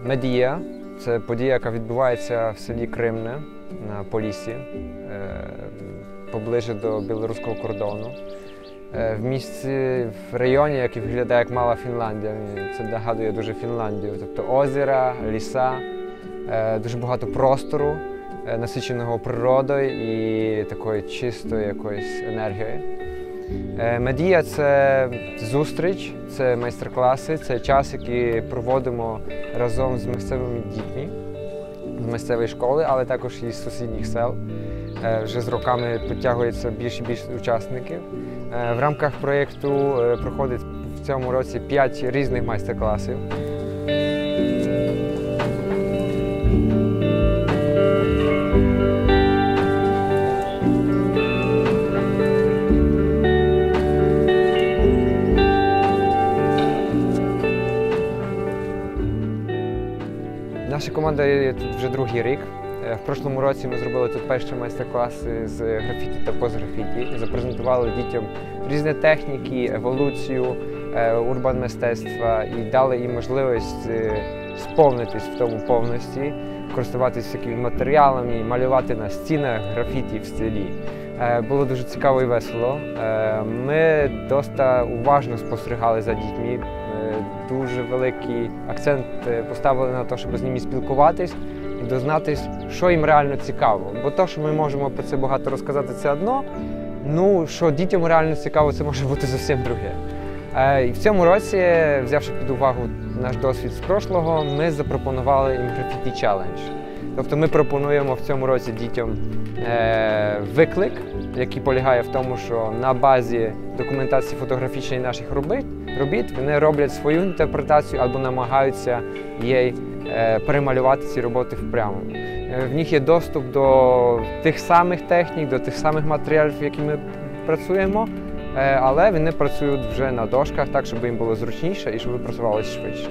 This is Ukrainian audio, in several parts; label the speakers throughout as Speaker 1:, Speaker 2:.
Speaker 1: Медія – це подія, яка відбувається в селі Кримне на Поліссі, поближче до білоруського кордону. В місті, в районі, який виглядає як мала Фінляндія. Це нагадує дуже Фінляндію. Тобто озера, ліса, дуже багато простору, насиченого природою і такої чистої якоїсь енергії. Медія – це зустріч, це майстер-класи, це час, який проводимо разом з місцевими дітьми, з місцевої школи, але також і з сусідніх сел. Вже з роками підтягується більше і більше учасників. В рамках проєкту проходить в цьому році 5 різних майстер-класів. Наша команда є тут вже другий рік. В прошлому році ми зробили тут перші майстер-класи з графіті та постграфіті. Запрезентували дітям різні техніки, еволюцію, урбан-мистецтва і дали їм можливість сповнитись в тому повністю, користуватися такими матеріалами, малювати на стінах графіті в селі. Було дуже цікаво і весело. Ми досить уважно спостерігали за дітьми. Дуже великий акцент поставили на те, щоб з ними спілкуватись і дізнатись, що їм реально цікаво. Бо те, що ми можемо про це багато розказати, це одно, ну, що дітям реально цікаво, це може бути зовсім друге. І в цьому році, взявши під увагу наш досвід з прошлого, ми запропонували їм графіті челендж. Тобто ми пропонуємо в цьому році дітям виклик, який полягає в тому, що на базі документації фотографічної наших робіт вони роблять свою інтерпретацію або намагаються їй перемалювати ці роботи впрямо. В них є доступ до тих самих технік, до тих самих матеріалів, які ми працюємо, але вони працюють вже на дошках так, щоб їм було зручніше і щоб ви просувалися швидше.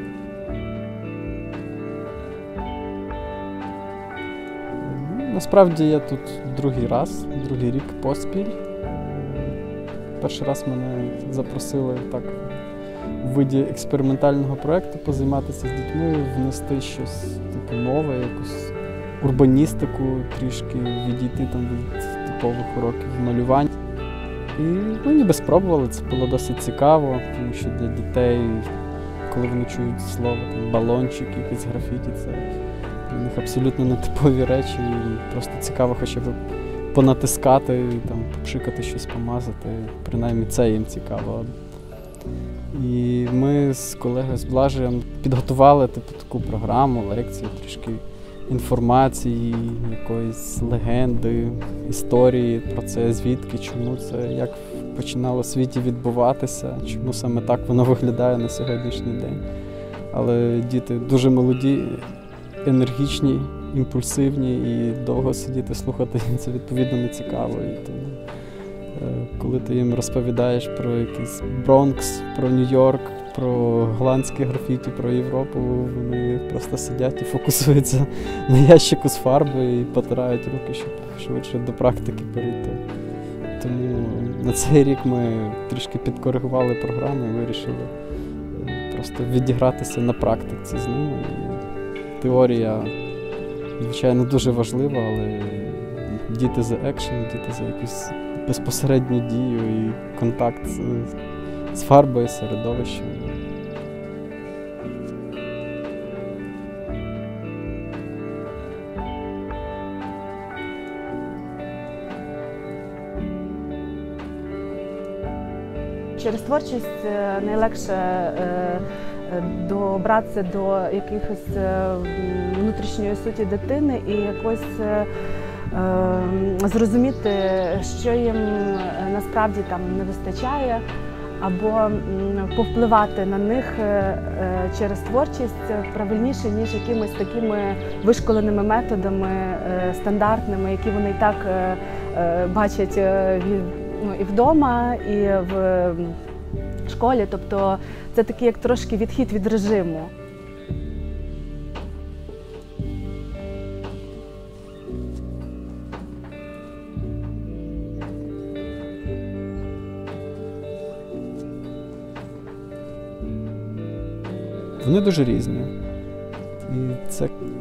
Speaker 2: Насправді я тут другий рік поспіль. Перший раз мене запросили так в виді експериментального проєкту позайматися з дітьми, внести щось таке нове, якусь урбаністику, трішки відійти там від типових уроків малювання. І ми ніби спробували, це було досить цікаво, тому що для дітей, коли вони чують слово там, балончик, якийсь графіті, це для них абсолютно нетипові речі, і просто цікаво хоча б понатискати, там, попшикати щось, помазати, принаймні це їм цікаво. І ми з колегою, з Блажеєм підготували таку програму, лекцію, трішки інформації, якоїсь легенди, історії про це, звідки, чому це, як починало в світі відбуватися, чому саме так воно виглядає на сьогоднішній день. Але діти дуже молоді, енергічні, імпульсивні, і довго сидіти, слухати це відповідно не цікаво. І тому, коли ти їм розповідаєш про якийсь Бронкс, про Нью-Йорк, про голландське графіті, про Європу, вони просто сидять і фокусуються на ящику з фарбою і потирають руки, щоб швидше до практики перейти. Тому на цей рік ми трішки підкоригували програму і вирішили просто відігратися на практиці з ними. Теорія, звичайно, дуже важлива, але діти за екшен, діти за якусь безпосередню дію і контакт з фарбою, середовищем.
Speaker 3: Через творчість найлегше добратися до якихось внутрішньої суті дитини і якось зрозуміти, що їм насправді там не вистачає, або повпливати на них через творчість правильніше, ніж якимись такими вишколеними методами, стандартними, які вони і так бачать і вдома, і в школі. Тобто це такий як трошки відхід від режиму.
Speaker 2: Вони дуже різні. І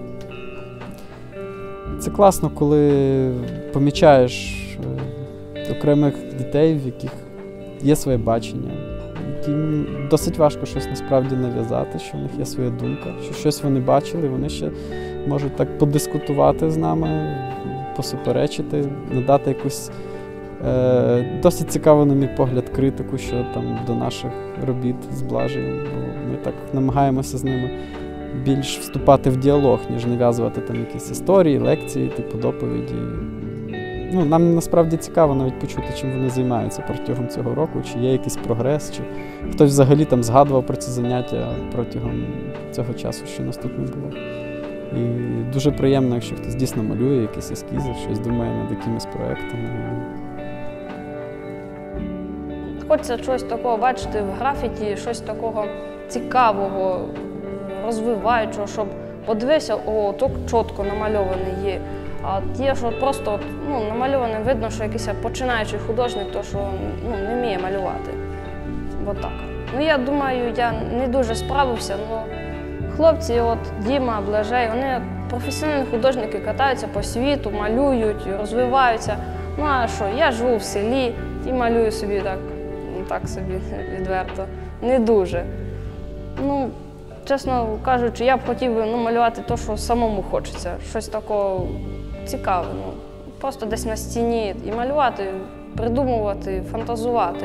Speaker 2: це класно, коли помічаєш окремих дітей, в яких є своє бачення, яким досить важко щось насправді нав'язати, що в них є своя думка, що щось вони бачили, вони ще можуть так подискутувати з нами, посуперечити, надати якусь досить цікаву, на мій погляд, критику, що там до наших робіт з Блажеєм. Бо ми так намагаємося з ними більш вступати в діалог, ніж нав'язувати там якісь історії, лекції, типу доповіді. Ну, нам насправді цікаво навіть почути, чим вони займаються протягом цього року, чи є якийсь прогрес, чи хтось взагалі там згадував про ці заняття протягом цього часу, що нас тут не було. І дуже приємно, якщо хтось дійсно малює якісь ескізи, щось думає над якимись проєктами.
Speaker 4: Хочеться щось такого бачити в графіті, щось такого цікавого, розвиваючого, щоб подивився, о, так чітко намальований є. А є, що просто намальоване, видно, що якийсь починаючий художник, то що не вміє малювати. Бо так. Я думаю, я не дуже справився, але хлопці, от Діма, Блажей, вони професіональні художники, катаються по світу, малюють, розвиваються. Ну а що, я живу в селі і малюю собі так собі відверто, не дуже. Чесно кажучи, я б хотів малювати те, що самому хочеться, щось такого цікаве. Просто десь на стіні і малювати, придумувати, фантазувати.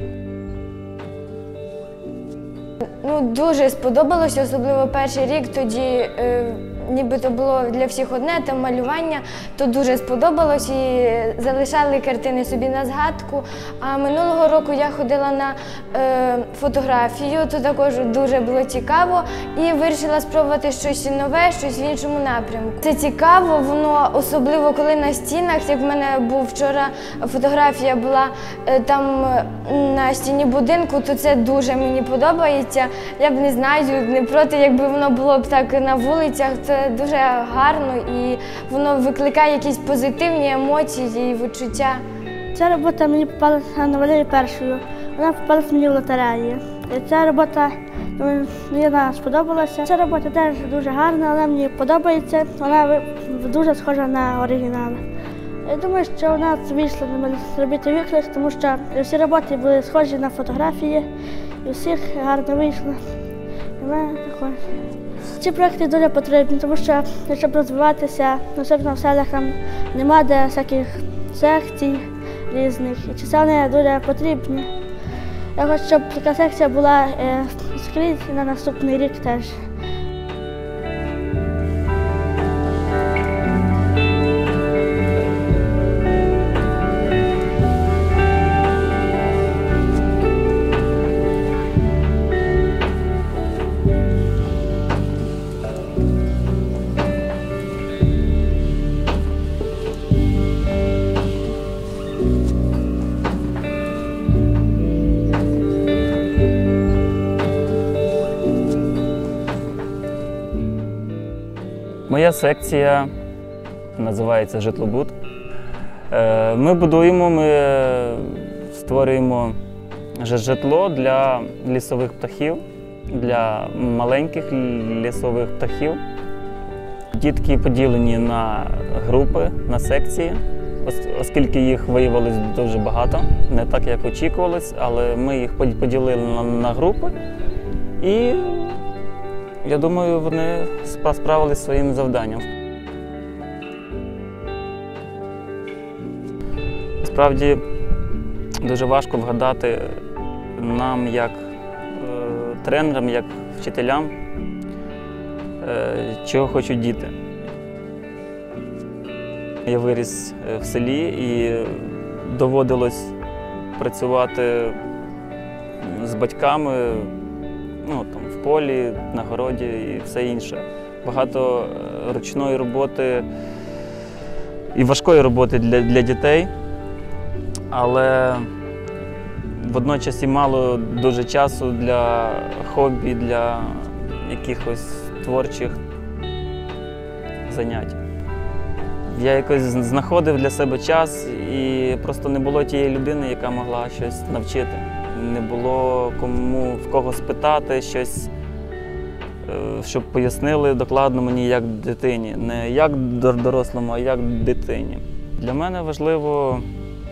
Speaker 5: Дуже сподобалося, особливо перший рік, тоді нібито було для всіх одне, там малювання, то дуже сподобалось і залишали картини собі на згадку. А минулого року я ходила на фотографію, то також дуже було цікаво і вирішила спробувати щось нове, щось в іншому напрямку. Це цікаво, воно особливо коли на стінах, як в мене був вчора фотографія була там на стіні будинку, то це дуже мені подобається. Я б не знаю, не проти, якби воно було б так на вулицях. Це дуже гарно і воно викликає якісь позитивні емоції і відчуття.
Speaker 6: Ця робота мені попалася на Валерії першою. Вона попалася мені в лотереї. Ця робота мені сподобалася. Ця робота теж дуже гарна, але мені подобається. Вона дуже схожа на оригінал. Я думаю, що вона вийшла на мене зробити виклик, тому що всі роботи були схожі на фотографії, і у всіх гарно вийшло. І в мене також. Ці проекти дуже потрібні, тому що, щоб розвиватися, особливо в селах там немає де всяких секцій різних, і чи це вони дуже потрібні. Я хочу, щоб така секція була скрізь і на наступний рік теж.
Speaker 7: Моя секція називається «Житлобуд». Ми будуємо, ми створюємо житло для лісових птахів, для маленьких лісових птахів. Дітки поділені на групи, на секції, оскільки їх виявилось дуже багато, не так, як очікувалось, але ми їх поділили на групи і я думаю, вони справилися зі своїм завданням. Насправді, дуже важко вгадати нам, як тренерам, як вчителям, чого хочуть діти. Я виріс в селі і доводилось працювати з батьками, там, в полі, на городі і все інше. Багато ручної роботи і важкої роботи для дітей, але водночас і мало дуже часу для хобі, для якихось творчих занять. Я якось знаходив для себе час і просто не було тієї людини, яка могла щось навчити. Не було кому в кого спитати, щось щоб пояснили докладно мені як дитині. Не як дорослому, а як дитині. Для мене важливо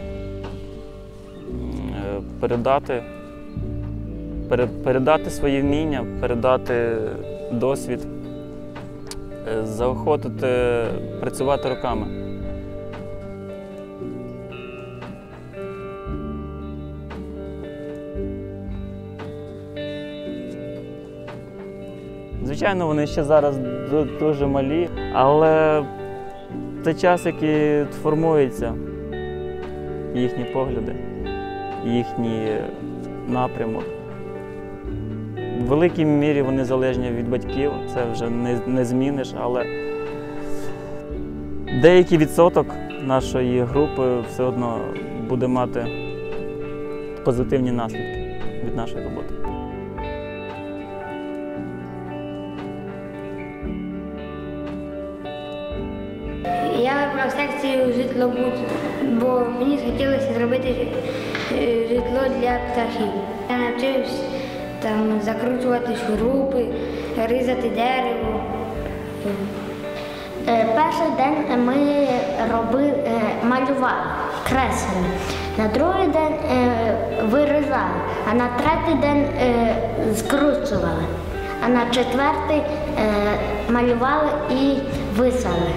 Speaker 7: передати свої вміння, передати досвід, заохотити працювати руками. Звичайно, вони ще зараз дуже малі, але це час, який формується, їхні погляди, їхній напрямок. В великій мірі вони залежні від батьків, це вже не зміниш, але деякий відсоток нашої групи все одно буде мати позитивні наслідки від нашої роботи.
Speaker 8: Я вибрав секцію житлобуд, бо мені хотілося зробити житло для птахів. Я навчився там закручувати шурупи, різати дерево.
Speaker 9: Перший день ми малювали, креслили. На другий день вирізали, а на третій день скручували, а на четвертий малювали і висали.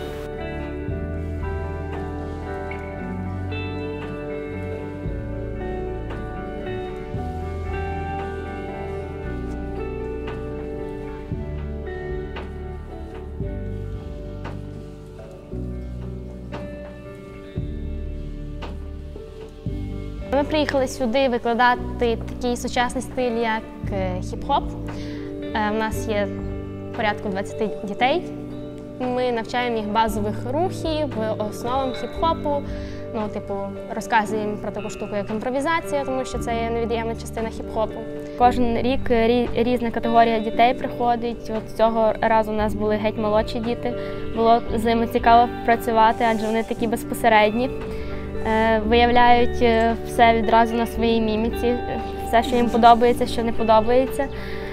Speaker 10: Ми приїхали сюди викладати такий сучасний стиль, як хіп-хоп. У нас є порядку 20 дітей. Ми навчаємо їх базових рухів, основам хіп-хопу. Розказуємо про таку штуку, як імпровізація, тому що це є невід'ємна частина хіп-хопу. Кожен рік різна категорія дітей приходить. От цього разу у нас були геть молодші діти. Було з ними цікаво працювати, адже вони такі безпосередні. Виявляють все відразу на своїй міміці, все, що їм подобається, що не подобається.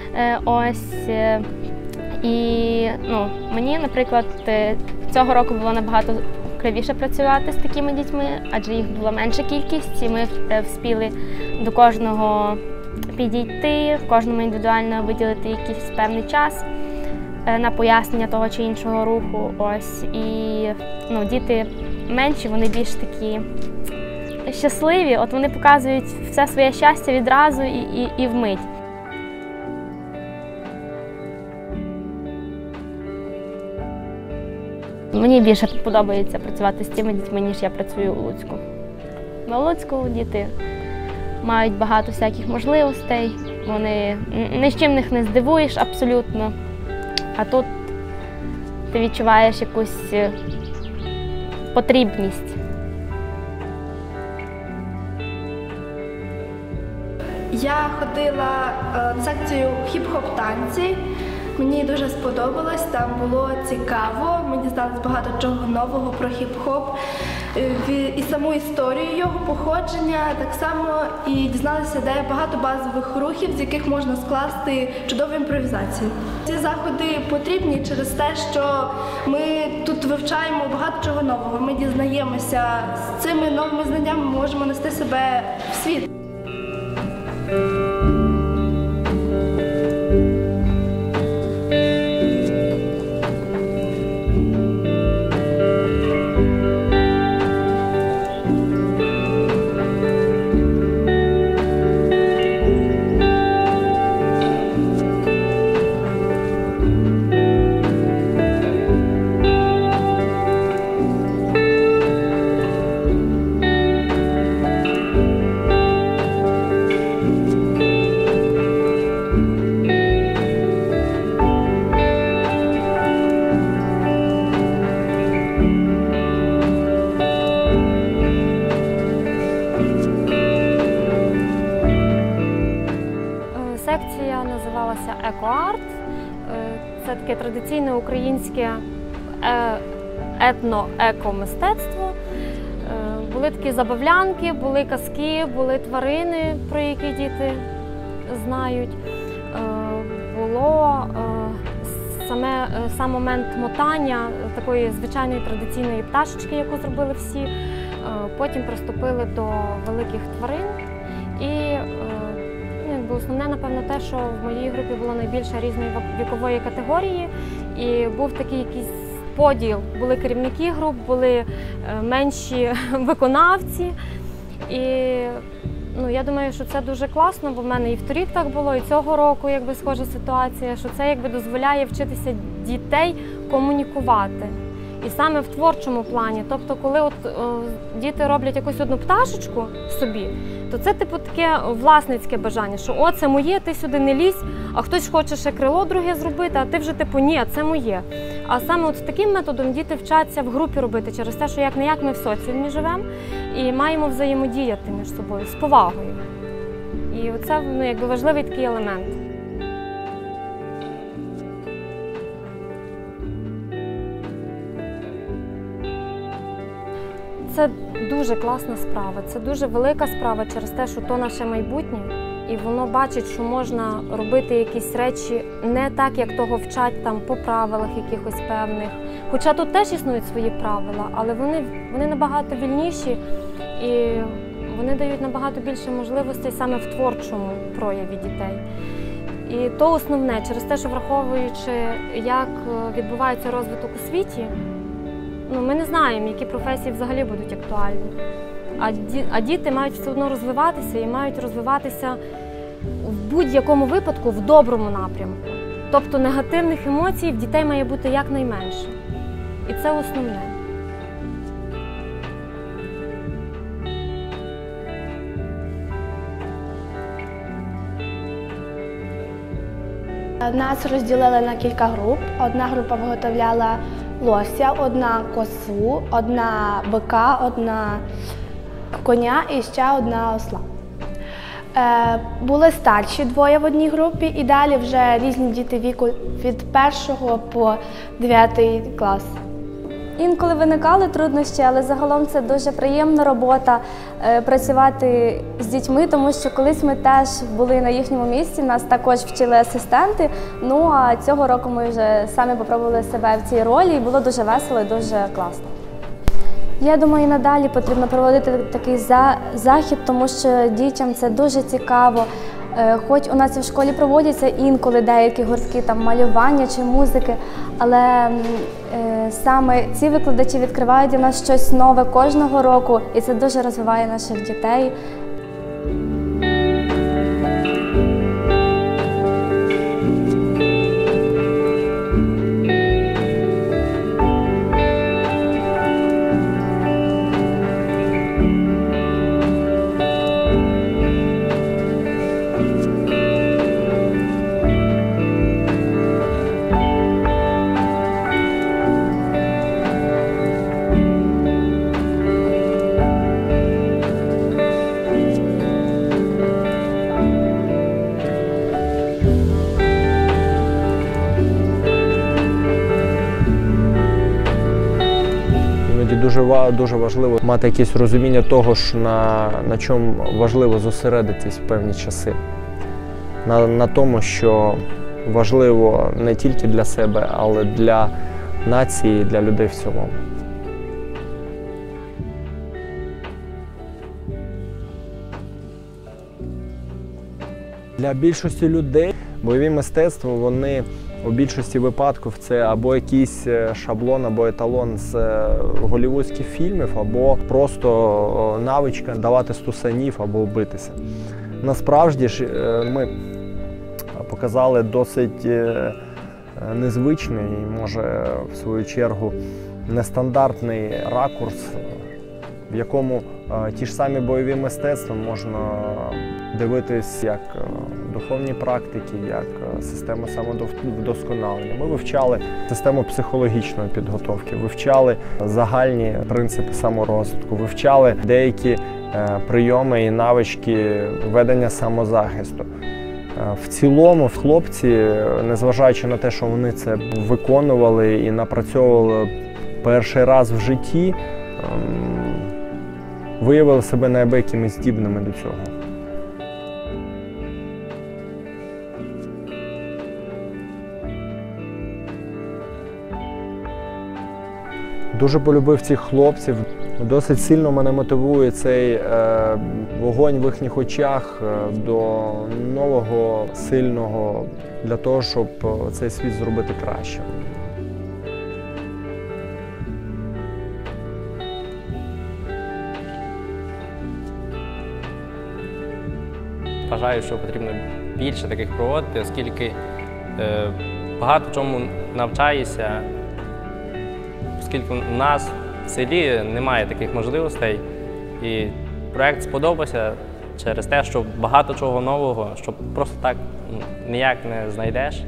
Speaker 10: І мені, наприклад, цього року було набагато цікавіше працювати з такими дітьми, адже їх була менша кількість, і ми вспіли до кожного підійти, кожному індивідуально виділити якийсь певний час на пояснення того чи іншого руху. І діти менші, вони більш такі щасливі, от вони показують все своє щастя відразу і вмить. Мені більше подобається працювати з цими дітьми, ніж я працюю у Луцьку. На Луцьку діти мають багато всяких можливостей, вони ні з чим їх не здивуєш абсолютно, а тут ти відчуваєш якусь потрібність.
Speaker 11: Я ходила на секцію хіп-хоп-танці. Мені дуже сподобалось, там було цікаво, мені здалось багато чого нового про хіп-хоп і саму історію його походження, так само і дізналися, де багато базових рухів, з яких можна скласти чудову імпровізацію. Ці заходи потрібні через те, що ми тут вивчаємо багато чого нового, ми дізнаємося, з цими новими знаннями ми можемо нести себе в світ.
Speaker 10: Секція називалася «Еко-арт». Це таке традиційне українське етно-еко-мистецтво. Були такі забавлянки, були казки, були тварини, про які діти знають. Було
Speaker 12: сам момент мотання такої звичайної традиційної пташечки, яку зробили всі. Потім приступили до великих тварин. І основне, напевно, те, що в моїй групі було найбільше різної вікової категорії. І був такий якийсь поділ. Були керівники груп, були менші виконавці. І я думаю, що це дуже класно, бо в мене і вторік так було, і цього року схожа ситуація, що це дозволяє вчитися дітей комунікувати. І саме в творчому плані. Тобто, коли діти роблять якусь одну пташечку собі, то це таке власницьке бажання, що це моє, ти сюди не лізь, а хтось хоче ще крило друге зробити, а ти вже ні, це моє. А саме таким методом діти вчаться в групі робити через те, що як-не-як ми в соціумі живемо і маємо взаємодіяти між собою з повагою. І це важливий такий елемент. Це дуже класна справа, це дуже велика справа через те, що то наше майбутнє, і воно бачить, що можна робити якісь речі не так, як того вчать по правилах якихось певних. Хоча тут теж існують свої правила, але вони набагато вільніші і вони дають набагато більше можливостей саме в творчому прояві дітей. І то основне, через те, що враховуючи, як відбувається розвиток у світі, ми не знаємо, які професії взагалі будуть актуальні. А діти мають все одно розвиватися і мають розвиватися в будь-якому випадку в доброму напрямку. Тобто негативних емоцій в дітей має бути якнайменше. І це основне.
Speaker 11: Нас розділили на кілька груп. Одна група виготовляла лося, одна косу, одна бика, одна коня і ще одна осла. Були старші двоє в одній групі і далі вже різні діти віку від 1 по 9 клас.
Speaker 13: Інколи виникали труднощі, але загалом це дуже приємна робота працювати з дітьми, тому що колись ми теж були на їхньому місці, нас також вчили асистенти, а цього року ми вже самі попробували себе в цій ролі і було дуже весело і дуже класно. Я думаю, і надалі потрібно проводити такий захід, тому що дітям це дуже цікаво. Хоч у нас і в школі проводяться інколи деякі гуртки малювання чи музики, але саме ці викладачі відкривають для нас щось нове кожного року, і це дуже розвиває наших дітей.
Speaker 1: Дуже важливо мати якесь розуміння того, на чому важливо зосередитись в певні часи. На тому, що важливо не тільки для себе, але для нації, для людей в цілому. Для більшості людей бойові мистецтва, вони у більшості випадків це або якийсь шаблон, або еталон з голлівудських фільмів, або просто навичка давати стусанів або битися. Насправді ж ми показали досить незвичний і, може, в свою чергу, нестандартний ракурс, в якому ті ж самі бойові мистецтва можна дивитись як духовні практики, як систему самовдосконалення. Ми вивчали систему психологічної підготовки, вивчали загальні принципи саморозвитку, вивчали деякі прийоми і навички ведення самозахисту. В цілому хлопці, незважаючи на те, що вони це виконували і напрацьовували перший раз в житті, виявили себе неабиякими здібними до цього.
Speaker 14: Дуже полюбив цих хлопців. Досить сильно мене мотивує цей вогонь в їхніх очах до нового, сильного, для того, щоб цей світ зробити кращим.
Speaker 15: Вважаю, що потрібно більше таких проводити, оскільки багато чому навчаєшся, оскільки у нас в селі немає таких можливостей. І проєкт сподобався через те, що багато чого нового, що просто так ніяк не знайдеш.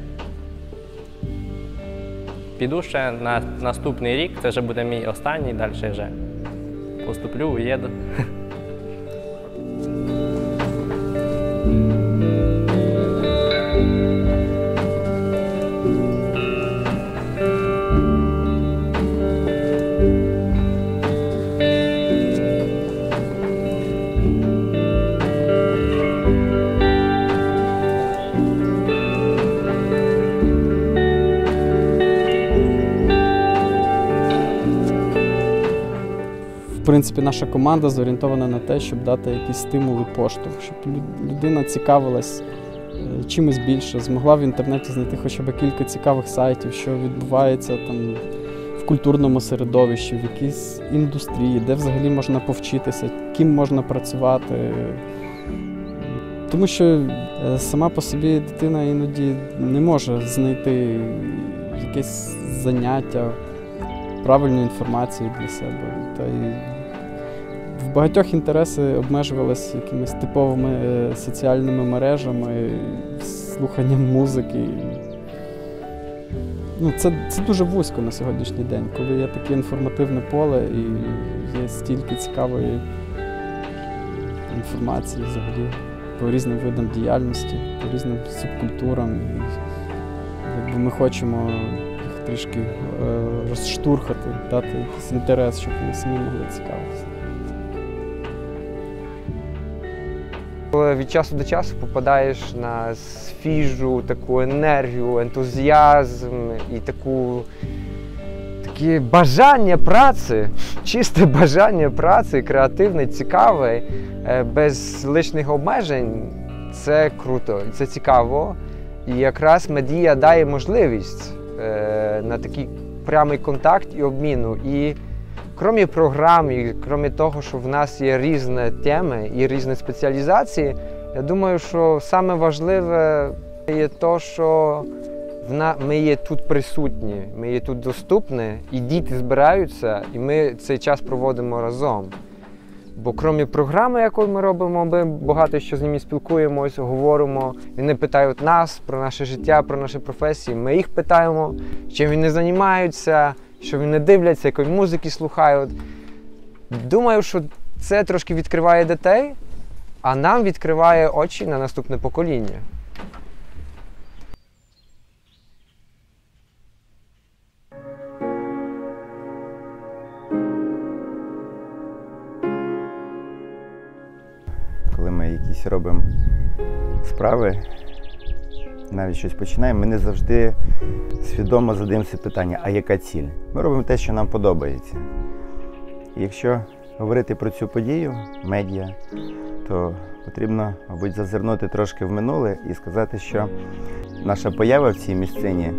Speaker 15: Піду ще на наступний рік, це вже буде мій останній, далі вже поступлю, уїду.
Speaker 2: В принципі, наша команда зорієнтована на те, щоб дати якісь стимули, поштовх, щоб людина цікавилась чимось більше, змогла в інтернеті знайти хоча б кілька цікавих сайтів, що відбувається там в культурному середовищі, в якійсь індустрії, де взагалі можна повчитися, ким можна працювати. Тому що сама по собі дитина іноді не може знайти якесь заняття, правильну інформацію для себе. Та й в багатьох інтереси обмежувалися якимись типовими соціальними мережами, слуханням музики. Це дуже вузько на сьогоднішній день, коли є таке інформативне поле і є стільки цікавої інформації взагалі по різним видам діяльності, по різним субкультурам. І ми хочемо їх трішки розштурхати, дати якийсь інтерес, щоб вони самі могли цікавитися.
Speaker 1: Коли від часу до часу попадаєш на свіжу таку енергію, ентузіазм і таке бажання праці, чисте бажання праці, креативне, цікаве, без лишніх обмежень, це круто, це цікаво. І якраз медіа дає можливість на такий прямий контакт і обміну. І крім програм, і крім того, що в нас є різні теми і різні спеціалізації, я думаю, що саме важливе є те, що ми є тут присутні, ми є тут доступні, і діти збираються, і ми цей час проводимо разом. Бо крім програми, яку ми робимо, ми багато що з ними спілкуємось, говоримо, вони питають нас про наше життя, про наші професії, ми їх питаємо, чим вони займаються, що вони дивляться, якої музики слухають. Думаю, що це трошки відкриває дітей, а нам відкриває очі на наступне покоління.
Speaker 16: Коли ми якісь робимо справи, навіть щось починаємо, ми не завжди свідомо задаємося питання, а яка ціль? Ми робимо те, що нам подобається. І якщо говорити про цю подію, медіа, то потрібно, мабуть, зазирнути трошки в минуле і сказати, що наша поява в цій місцині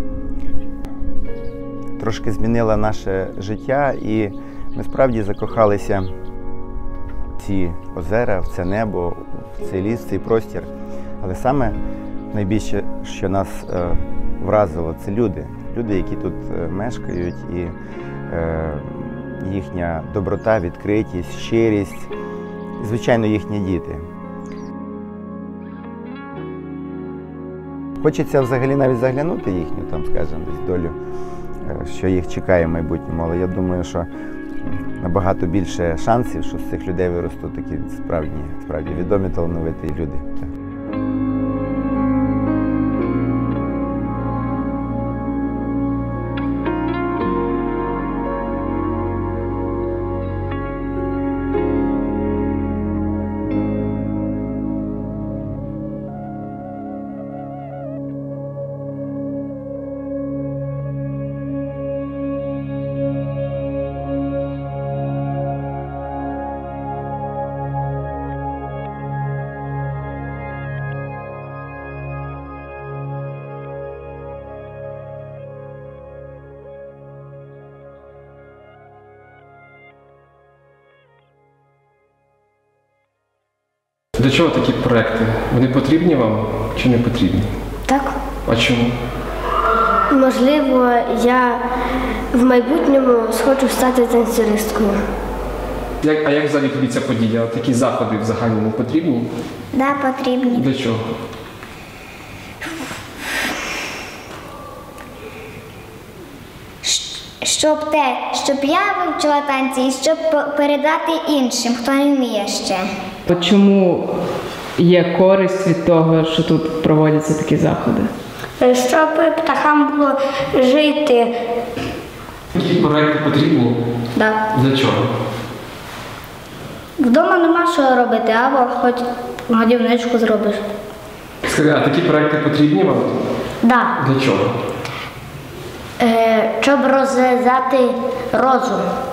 Speaker 16: трошки змінила наше життя, і ми справді закохалися в ці озера, в це небо, в цей ліс, в цей простір. Але саме найбільше, що нас вразило, це люди. Люди, які тут мешкають, і їхня доброта, відкритість, щирість, і, звичайно, їхні діти. Хочеться взагалі навіть заглянути їхню, там, скажімо, десь долю, що їх чекає в майбутньому, але я думаю, що набагато більше шансів, що з цих людей виростуть такі справді відомі, талановиті люди.
Speaker 17: Для чого такі проекти? Вони потрібні вам чи не потрібні?
Speaker 8: Так.
Speaker 17: А чому?
Speaker 8: Можливо, я в майбутньому схочу стати танцюристкою.
Speaker 17: А як взагалі тобі ця подія? Такі заходи в загальному потрібні?
Speaker 9: Да, потрібні.
Speaker 17: Для чого?
Speaker 9: Щоб я вивчила танці і щоб передати іншим, хто не вміє ще.
Speaker 18: Чому є користь від того, що тут проводяться такі заходи?
Speaker 8: Щоб птахам було жити.
Speaker 17: Такі проекти потрібні?
Speaker 8: Да.
Speaker 17: Для чого?
Speaker 8: Вдома нема що робити, або хоч годівничку зробиш.
Speaker 17: Скажи, а такі проекти потрібні вам?
Speaker 9: Да.
Speaker 17: Для чого?
Speaker 9: Щоб розв'язати розум.